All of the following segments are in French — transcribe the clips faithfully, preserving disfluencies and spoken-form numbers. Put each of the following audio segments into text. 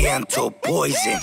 Oriental poison.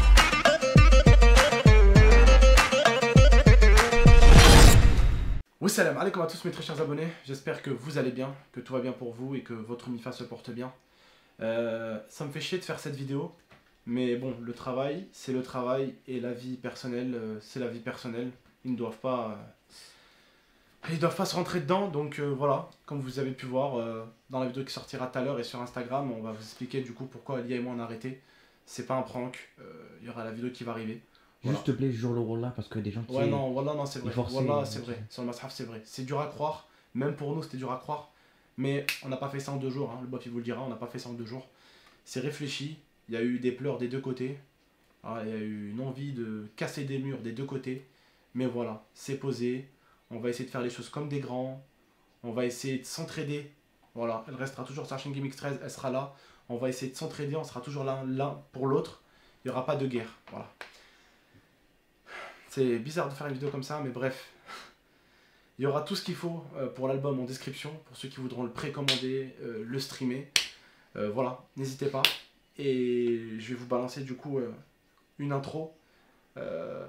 Oui, salam alaikum à tous mes très chers abonnés, j'espère que vous allez bien, que tout va bien pour vous et que votre Mifa se porte bien. Euh, ça me fait chier de faire cette vidéo, mais bon, le travail, c'est le travail et la vie personnelle, euh, c'est la vie personnelle. Ils ne doivent pas, euh, ils doivent pas se rentrer dedans, donc euh, voilà, comme vous avez pu voir euh, dans la vidéo qui sortira tout à l'heure et sur Instagram, on va vous expliquer du coup pourquoi Lia et moi on a arrêté. C'est pas un prank, il euh, y aura la vidéo qui va arriver. Voilà. Juste te plaît, jure le rôle là parce que des gens qui. Ouais, non, voilà, non, c'est vrai. Forcés, voilà, c'est vrai. Sur le Mashaf, c'est vrai. C'est dur à croire. Même pour nous, c'était dur à croire. Mais on n'a pas fait ça en deux jours. Hein. Le bof, il vous le dira. On n'a pas fait ça en deux jours. C'est réfléchi. Il y a eu des pleurs des deux côtés. Ah, il y a eu une envie de casser des murs des deux côtés. Mais voilà, c'est posé. On va essayer de faire les choses comme des grands. On va essayer de s'entraider. Voilà, elle restera toujours sur la chaîne GameX treize. Elle sera là. On va essayer de s'entraider. On sera toujours l'un l'un pour l'autre. Il n'y aura pas de guerre. Voilà. C'est bizarre de faire une vidéo comme ça, mais bref. Il y aura tout ce qu'il faut pour l'album en description, pour ceux qui voudront le précommander, euh, le streamer. Euh, voilà, n'hésitez pas. Et je vais vous balancer du coup euh, une intro euh,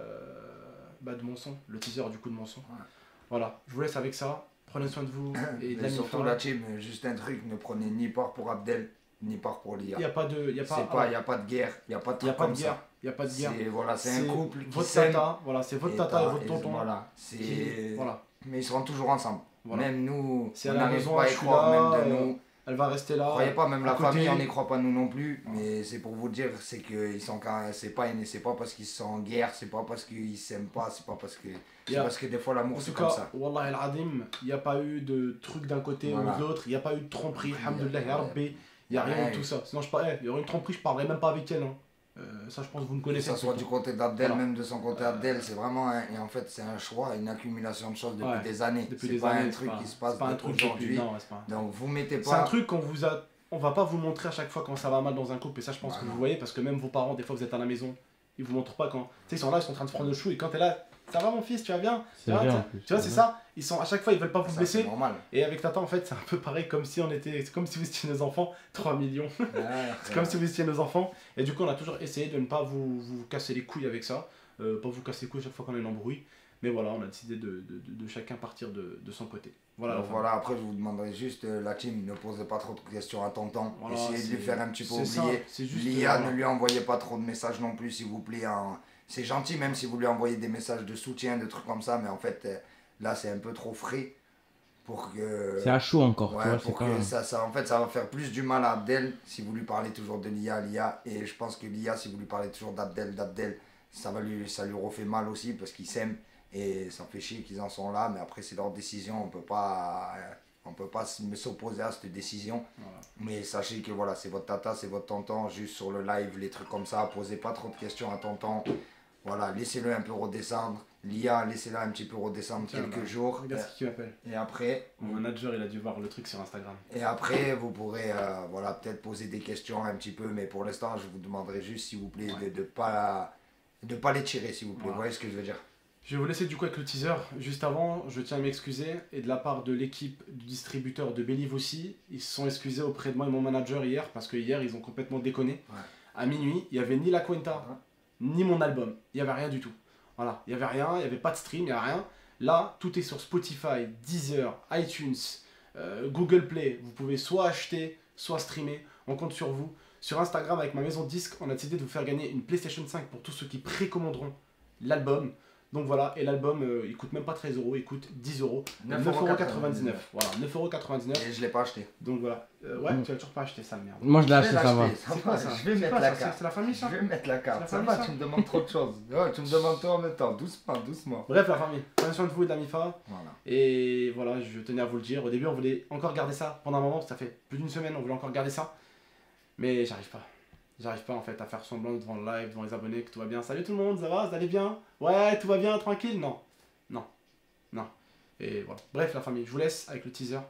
bah, de mon son, le teaser du coup de mon son. Ouais. Voilà, je vous laisse avec ça. Prenez soin de vous. Et de mais surtout la team, juste un truc, ne prenez ni part pour Abdel, ni part pour Lia. Il n'y a pas de, y a pas, c'est pas, il n'y a pas de guerre, il n'y a pas de truc comme ça. Il n'y a pas de guerre. Voilà, c'est un couple qui votre s'aime. tata, voilà, c'est votre tata et, et votre tonton. Voilà, c'est. Voilà. Mais ils seront toujours ensemble. Voilà. Même nous, si on n'arrive pas à y croire, là, même de euh, nous. Elle va rester là. Croyez pas, même la côté. famille, on n'y croit pas nous non plus. Mais c'est pour vous dire, c'est que ils sont quand c'est pas, c'est pas parce qu'ils sont en guerre, c'est pas parce qu'ils s'aiment pas, c'est pas parce que. C'est parce que des fois l'amour c'est comme ça. Wallah el Adim, il n'y a pas eu de truc d'un côté voilà. ou de l'autre, il n'y a pas eu de tromperie, alhamdoulilah, ya Rabbi, il n'y a rien de tout ça. Sinon, il y aurait une tromperie, je parlerais même pas avec elle. Hein. Euh, ça, je pense que vous ne connaissez pas. Que ça soit du côté d'Abdel, voilà. Même de son côté Abdel, euh, c'est vraiment un, et en fait, c'est un choix, une accumulation de choses depuis ouais, des années. C'est pas années, un truc pas, qui se passe aujourd'hui. Donc, vous mettez pas. C'est un truc qu'on vous a. On va pas vous montrer à chaque fois quand ça va mal dans un couple, et ça, je pense voilà. que vous voyez, parce que même vos parents, des fois, vous êtes à la maison, ils vous montrent pas quand. Tu sais, ils sont là, ils sont en train de prendre le chou, et quand t'es là. Ça va mon fils, tu vas bien? Tu vois, tu vois c'est ça. Ils sont à chaque fois, ils veulent pas vous blesser. Et avec Tata, en fait, c'est un peu pareil, comme si on était, c'est comme si vous étiez nos enfants, trois millions. Ouais, c'est comme si vous étiez nos enfants. Et du coup, on a toujours essayé de ne pas vous, vous casser les couilles avec ça, euh, pas vous casser les couilles chaque fois qu'on a une embrouille. Mais voilà, on a décidé de, de, de, de chacun partir de, de son côté. Voilà. Donc voilà, après je vous demanderai juste, euh, la team, ne posez pas trop de questions à tonton. Voilà, essayez de lui faire un petit peu oublier. Lia, voilà. Ne lui envoyez pas trop de messages non plus, s'il vous plaît. Hein. C'est gentil même si vous lui envoyez des messages de soutien, de trucs comme ça, mais en fait euh, là c'est un peu trop frais pour que. C'est à chaud encore. Ouais, tu vois, pour que pas... ça, ça, en fait, ça va faire plus du mal à Abdel si vous lui parlez toujours de Lia, Lia, et je pense que Lia, si vous lui parlez toujours d'Abdel, d'Abdel, ça va lui, ça lui refait mal aussi parce qu'ils s'aiment et ça fait chier qu'ils en sont là, mais après c'est leur décision, on peut pas. Euh, On peut pas s'opposer à cette décision, voilà. Mais sachez que voilà, c'est votre tata, c'est votre tonton, juste sur le live, les trucs comme ça, posez pas trop de questions à tonton. Voilà, laissez-le un peu redescendre. Lia, laissez-la un petit peu redescendre Tiens, quelques bah, jours. Regarde ce qu'il m'appelle. Et après. Mon manager, il a dû voir le truc sur Instagram. Et après, vous pourrez euh, voilà, peut-être poser des questions un petit peu, mais pour l'instant, je vous demanderai juste, s'il vous plaît, ouais. de ne pas, de pas les tirer, s'il vous plaît. Voilà. Vous voyez ce que je veux dire? Je vais vous laisser du coup avec le teaser. Juste avant, je tiens à m'excuser. Et de la part de l'équipe du distributeur de Believe aussi, ils se sont excusés auprès de moi et mon manager hier, parce que hier, ils ont complètement déconné. Ouais. À minuit, il n'y avait ni la Cuenta, ouais. ni mon album. Il n'y avait rien du tout. Voilà, il n'y avait rien, il n'y avait pas de stream, il n'y a rien. Là, tout est sur Spotify, Deezer, iTunes, euh, Google Play. Vous pouvez soit acheter, soit streamer. On compte sur vous. Sur Instagram, avec ma maison de disques, on a décidé de vous faire gagner une PlayStation cinq pour tous ceux qui précommanderont l'album. Donc voilà, et l'album, euh, il coûte même pas treize euros, il coûte dix euros. neuf euros quatre-vingt-dix-neuf. Voilà, neuf euros quatre-vingt-dix-neuf. Et je l'ai pas acheté. Donc voilà. Euh, ouais, mmh. Tu l'as toujours pas acheté, ça, merde. Moi je l'ai acheté, ça va. C'est quoi ça? Je vais mettre la carte. C'est la famille, ça? Je vais mettre la carte. Ça va, tu me demandes trop de choses. Ouais, tu me demandes tout en même temps, doucement, doucement. Bref, la famille, prenez soin de vous et de la Mifa. Voilà. Et voilà, je tenais à vous le dire. Au début, on voulait encore garder ça pendant un moment, ça fait plus d'une semaine, on voulait encore garder ça. Mais j'arrive pas. J'arrive pas en fait à faire semblant devant le live, devant les abonnés que tout va bien. Salut tout le monde, ça va? Vous allez bien? Ouais, tout va bien, tranquille? Non. Non. Non. Et voilà. Bref, la famille, je vous laisse avec le teaser.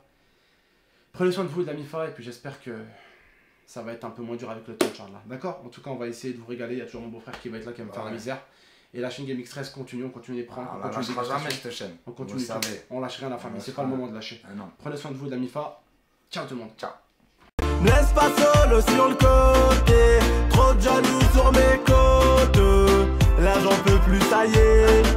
Prenez soin de vous et de la Mifa, et puis j'espère que ça va être un peu moins dur avec le temps, Inch'Allah. D'accord? En tout cas, on va essayer de vous régaler. Il y a toujours mon beau-frère qui va être là, qui va me faire la misère. Et la chaîne GameX treize continue, on continue les pranks. Ah, on on continue lâchera jamais cette chaîne. On continue. On lâche rien, la famille. C'est pas le moment de lâcher. Ah, non. Prenez soin de vous et de la Mifa. Ciao tout le monde. Ciao. Ne laisse pas solo sur le côté. Trop trop de jaloux sur mes côtes. Là j'en peux plus, ça y est.